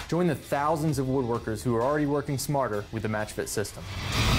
Join the thousands of woodworkers who are already working smarter with the MatchFit system.